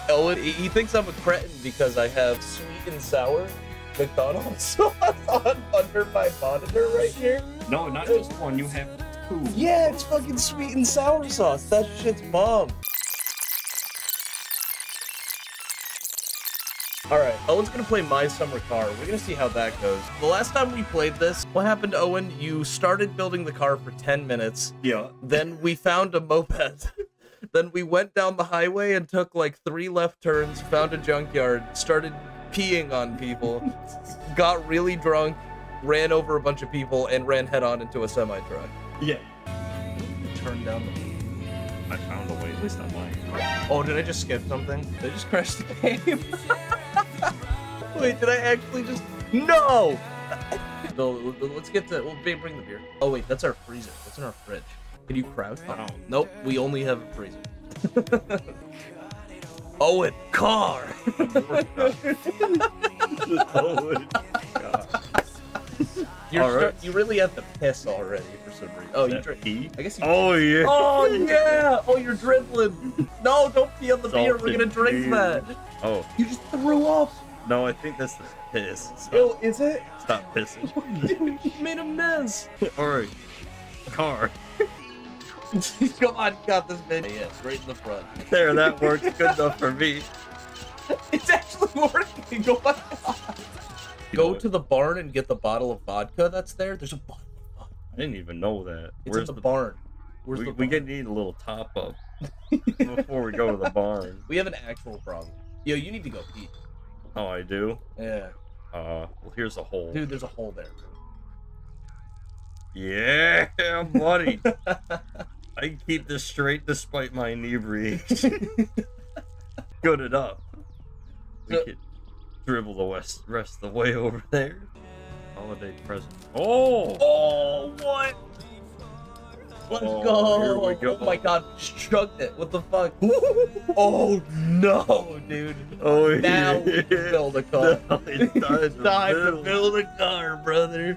Owen, he thinks I'm a cretin because I have sweet and sour McDonald's sauce under my monitor right here. No, not just one. You have two. Yeah, it's fucking sweet and sour sauce. That shit's bomb. Alright, Owen's gonna play My Summer Car. We're gonna see how that goes. The last time we played this, what happened, Owen? You started building the car for 10 minutes. Yeah. Then we found a moped. Then we went down the highway and took like 3 left turns, found a junkyard, started peeing on people, got really drunk, ran over a bunch of people, and ran head-on into a semi-truck. Yeah. Turned down the... I found a way, at least on mine. Oh, did I just skip something? Did I just crash the game? Wait, did I actually just... No! No, let's get to... Well, bring the beer. Oh, wait, that's our freezer. What's in our fridge? Can you crouch? Oh. Nope, we only have a freezer. Owen, car! Oh, God. You really have to piss already for some reason. Oh, you drink pee? I guess you... Oh, yeah. Oh, yeah! Oh, you're dribbling! No, don't pee on the beer. We're gonna drink beer. that. Oh. You just threw up. No, I think that's the piss. Oh, is it? Stop pissing. Dude, you made a mess. Alright. Car. Come on, you got this, man. Yeah, straight in the front. There, that works good enough for me. It's actually working. Oh my God. Go to the barn and get the bottle of vodka that's there. There's a bottle of vodka. I didn't even know that. It's in the barn. Where's the we barn? need a little top up before we go to the barn. We have an actual problem. Yo, you need to go pee. Oh, I do? Yeah. Well, here's a hole. Dude, there's a hole there. Yeah, buddy. I can keep this straight despite my inebriation. Good enough. We could dribble the rest of the way over there. Holiday present. Oh! Oh, what? Let's go. Here we go. Oh my God, chugged it. What the fuck? Oh no, dude. Oh, Now we can build a car. No, it's Time to build a car, brother.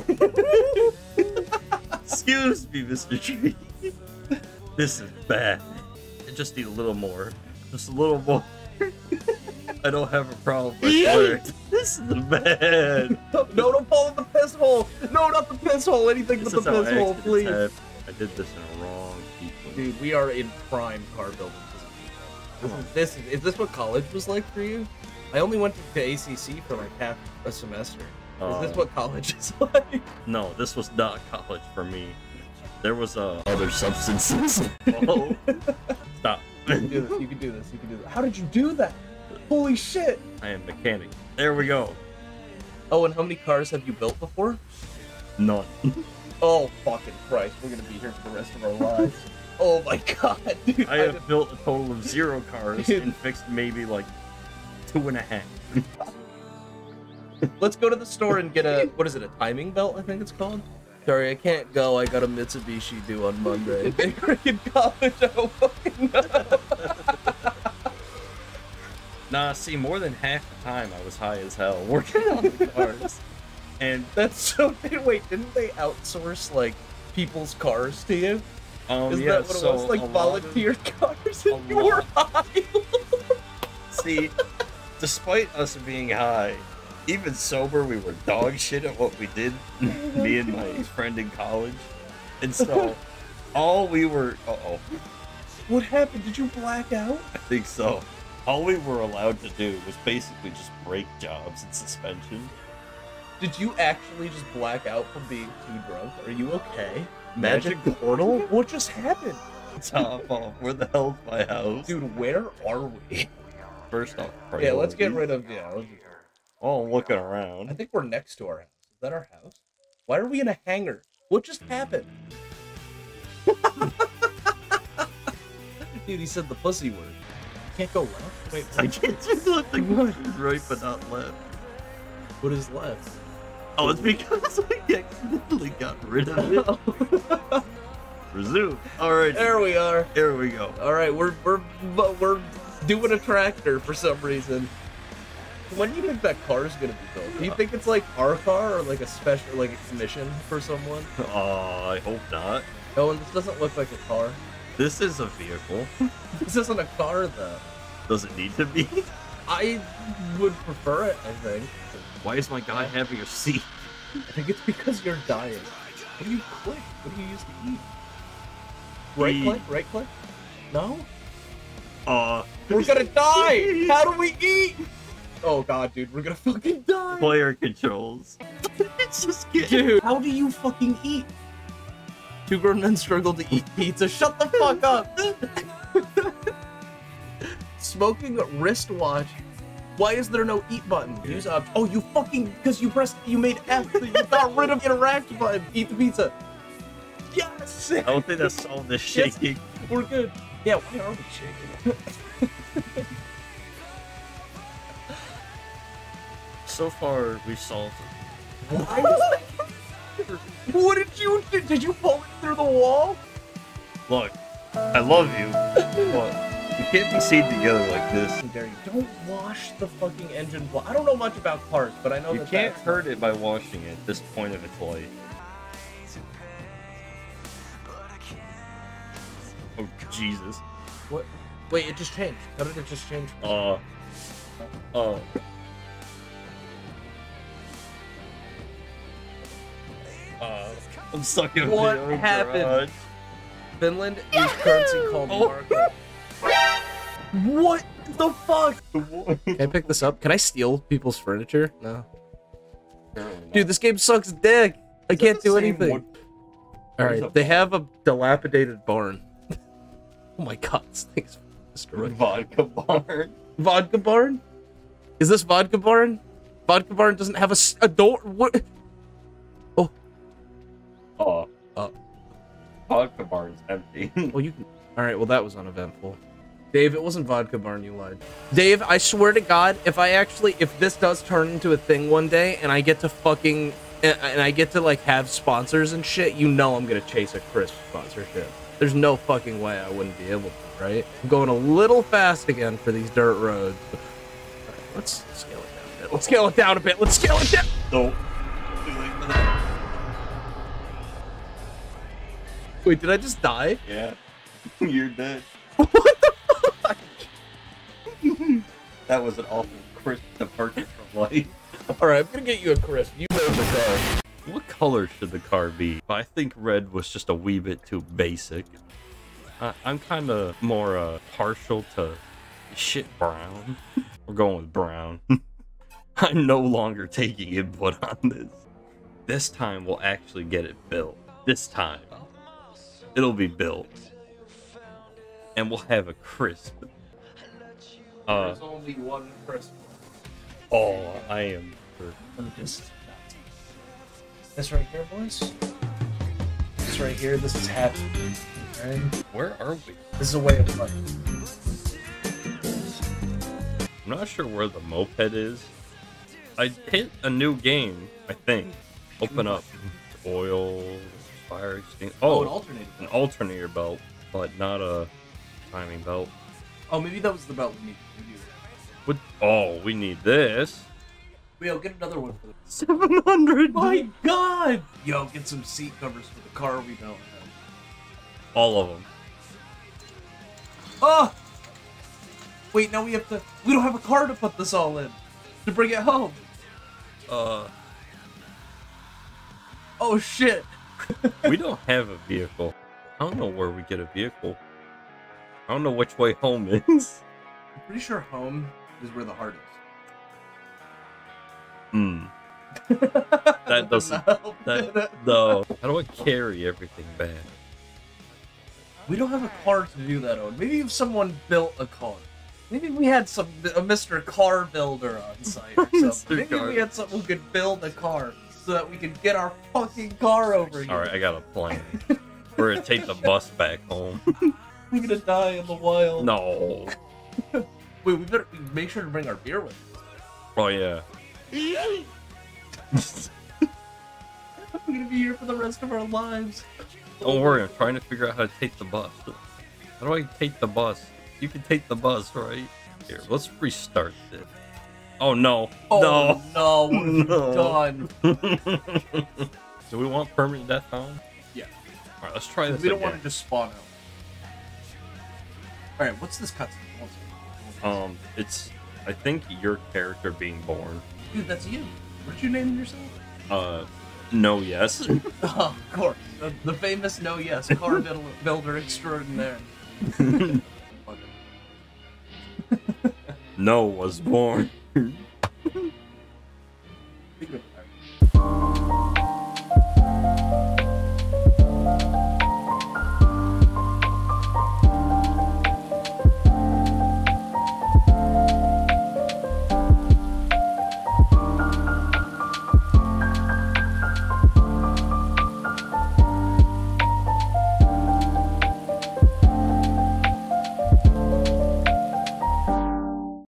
Excuse me, Mr. Tree. This is bad. I just need a little more. Just a little more. I don't have a problem, I swear. This is bad. No, don't fall in the piss hole. No, not the piss hole. Anything but the This is how piss hole, accidents please. happen. I did this in a wrong sequence. Dude, we are in prime car building. Is this what college was like for you? I only went to ACC for like half a semester. Is this what college is like? No, this was not college for me. There was other substances. Oh, stop. You can do this. You can do this. You can do this. How did you do that? Holy shit! I am mechanic. There we go. Oh, and how many cars have you built before? None. Oh, fucking Christ. We're gonna be here for the rest of our lives. Oh my God, dude. I have built a total of 0 cars and fixed maybe like 2.5. Let's go to the store and get a, what is it, a timing belt, I think it's called? Sorry, I can't go. I got a Mitsubishi due on Monday. In college, I don't fucking know. Nah, see, more than half the time I was high as hell working on the cars. And That's so, wait, didn't they outsource, like, people's cars to you? Is yeah, that what so it was? Like, a lot of- volunteer cars and you lot- were high? See, despite us being high, even sober, we were dog shit at what we did, me and my friend in college. And so, all we were... Uh-oh. What happened? Did you black out? I think so. All we were allowed to do was basically just break jobs and suspension. Did you actually just black out from being too drunk? Are you okay? Magic portal? What just happened? Top off, where the hell's my house? Dude, where are we? First off, Yeah, let's get priority. rid of, yeah. Oh, I'm looking I around. think we're next to our house. Is that our house? Why are we in a hangar? What just happened? Dude, he said the pussy word. Can't go left? Wait, I can't just look the questions right, but not left. what is left? Oh, it's because I accidentally got rid of it. Resume. Alright, There we are. here we go. All right, we're doing a tractor for some reason. When do you think that car is gonna be built? Do you think it's like our car or like a special, like a commission for someone? I hope not. No, and this doesn't look like a car. This is a vehicle. This isn't a car though. Does it need to be? I would prefer it, I think. Why is my guy having a seat? I think it's because you're dying. What do you click? What do you use to eat? Right click? Right click? No? We're gonna die! How do we eat? Oh god, dude, we're gonna fucking die! Player controls. It's just kidding. Dude, how do you fucking eat? Two grown men struggle to eat pizza. Shut the fuck up! Smoking wristwatch. Why is there no eat button? Use up. Oh, you fucking, because you made F. You got rid of interact button. Eat the pizza. Yes! I don't think that's all this shaking. Yes, we're good. Yeah, why are we shaking? So far, we solved it. Why? What did you do? Did you pull it through the wall? Look, I love you, but we can't be seen together like this. How dare you? Don't wash the fucking engine block. I don't know much about cars, but I know You that can't that's hurt it by washing it at this point of its life. Oh, Jesus. What? Wait, it just changed. How did it just change? I'm stuck in What my own happened? garage. Finland use currency called mark. What the fuck? Can I pick this up? Can I steal people's furniture? No. Dude, this game sucks dick. I can't do anything. Alright, they have a dilapidated barn. Oh my god, this thing's destroyed. Vodka barn. Vodka barn? Is this vodka barn? Vodka barn doesn't have a door. What? Oh. Vodka barn's empty. Well, you can. Alright, well, that was uneventful. Dave, it wasn't vodka barn, you lied. Dave, I swear to God, if this does turn into a thing one day, and I get to fucking, and I get to, like, have sponsors and shit, you know I'm gonna chase a crisp sponsorship. There's no fucking way I wouldn't be able to, right? I'm going a little fast again for these dirt roads. Alright, let's scale it down a bit. Let's scale it down a bit. Let's scale it down! Nope. Wait, did I just die? Yeah. You're dead. What the fuck? That was an awful crisp departure from life. Alright, I'm gonna get you a crisp. You know the car. What color should the car be? I think red was just a wee bit too basic. I'm kind of more partial to shit brown. We're going with brown. I'm no longer taking input on this. This time we'll actually get it built. This time. It'll be built. And we'll have a crisp. There's only one crisp. Oh, I am. Let me just. This right here, boys. This right here. This is happy. Right? Where are we? This is a way of life. I'm not sure where the moped is. I hit a new game, I think. Open up. Oil, fire extinguisher. Oh, Oh, an alternator. an alternator belt, but not a timing belt. Oh, maybe that was the belt we need. What? Oh, we need this. Yo, get another one for the. 700. My God! Yo, get some seat covers for the car we don't have. All of them. Oh! Wait, now we have to. We don't have a car to put this all in. To bring it home. Oh shit. We don't have a vehicle. I don't know where we get a vehicle. I don't know which way home is. I'm pretty sure home is where the heart is. Hmm. That doesn't. That no. How do I carry everything back? We don't have a car to do that on. Maybe if someone built a car. Maybe we had a Mr. Car Builder on site or something. Maybe we had someone who could build a car so that we could get our fucking car over here. Alright, I got a plan. We're gonna take the bus back home. We're gonna die in the wild. No. Wait, we better make sure to bring our beer with us. Oh, yeah. We're gonna be here for the rest of our lives. Don't worry, I'm trying to figure out how to take the bus. How do I take the bus? You can take the bus, right? Here, let's restart this. Oh, no. Oh, no. No. Done. Do we want permanent death on? Yeah. Alright, let's try this We don't again. want to just spawn out. Alright, what's this cutscene? It's, I think, your character being born. Dude, that's you. Weren't you naming yourself? No, yes. Oh, of course. The famous No Yes, car builder extraordinaire. No was born. Speaking of